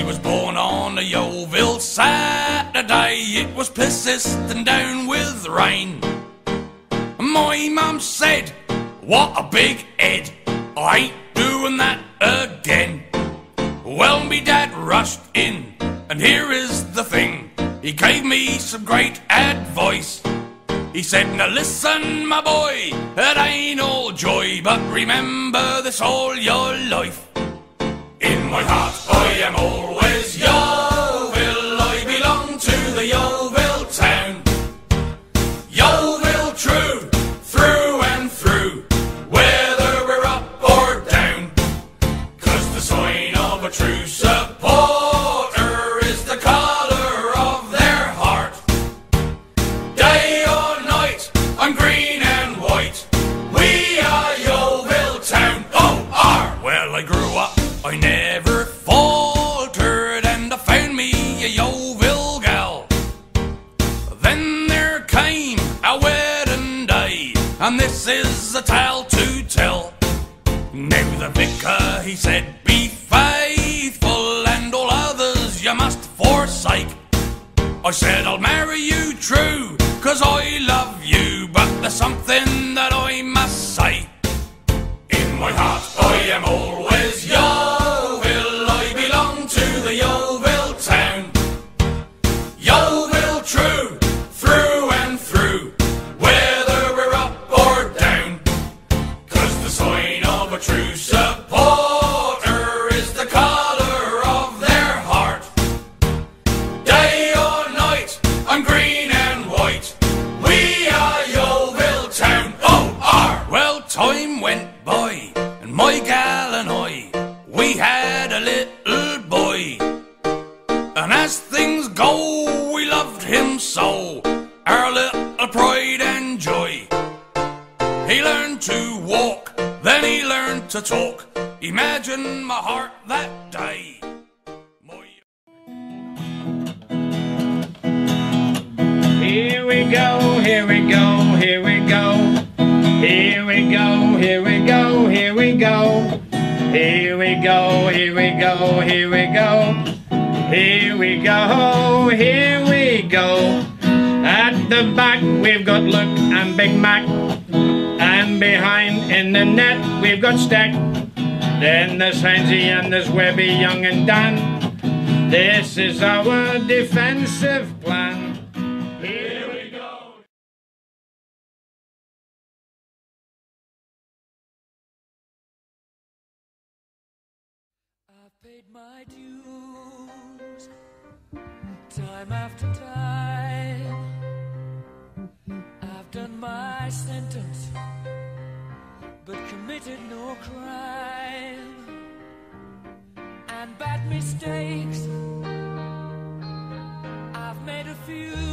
He was born on a Yeovil Saturday. It was persistent down with rain. My mum said, "What a big head, I ain't doing that again." Well, me dad rushed in, and here is the thing. He gave me some great advice. He said, "Now listen, my boy, it ain't all joy, but remember this all your life. In my heart I am always Yeovil, I belong to the Yeovil town. Yeovil true, through and through, whether we're up or down. 'Cause the sign of a true supporter is the colour of their heart. Day or night, I'm green and white, we are Yeovil town, O-R. Well, I grew up, I never faltered, and I found me a Yeovil gal. Then there came a wedding day, and this is a tale to tell. Now the vicar, he said, "Be faithful, and all others you must forsake." I said, "I'll marry you true, 'cause I love you, but there's something that I must say. In my heart I am always Yeovil, I belong to the Yeovil town. Yeovil true, through and through, whether we're up or down. 'Cause the sign of a true supporter is the colour of their heart. Day or night, I'm green and white, we are Yeovil town, O-R. Well, time went by, and my gal and I, we had a little boy. And as things go, we loved him so, our little pride and joy. He learned to walk, then he learned to talk. Imagine my heart that day. Here we go, here we go, here we go. Here we go, here we go, here we go. Here we go, here we go, here we go. Here we go, here we go. At the back we've got Luke and Big Mac, and behind in the net we've got Stack. Then there's Hainsey and there's Webby, Young and Dan. This is our defensive plan. Here we go. I've paid my dues, time after time. I've done my sentence, but committed no crime. And bad mistakes, I've made a few.